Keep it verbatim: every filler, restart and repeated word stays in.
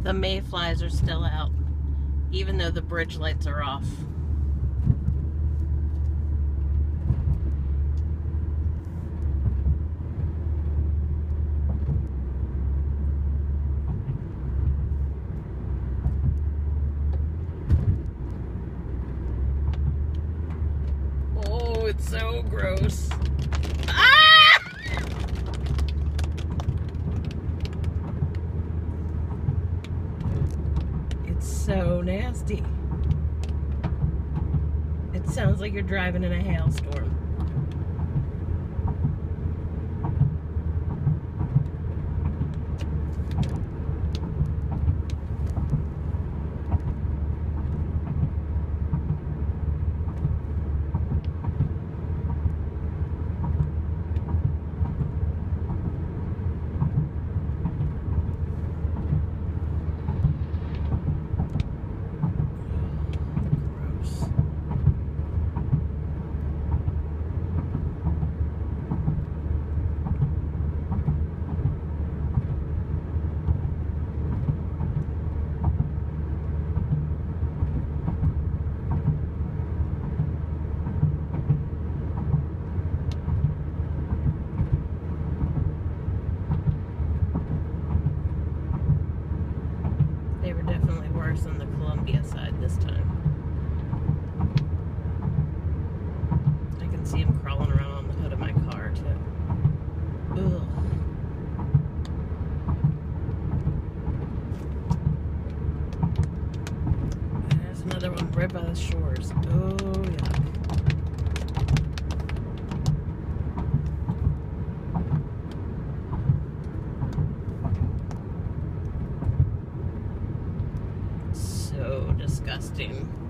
The mayflies are still out, even though the bridge lights are off. Oh, it's so gross. Ah! It's so nasty. It sounds like you're driving in a hailstorm. They were definitely worse on the Columbia side this time. I can see them crawling around on the hood of my car too. Ugh. There's another one right by the shores. Oh, yuck. So disgusting.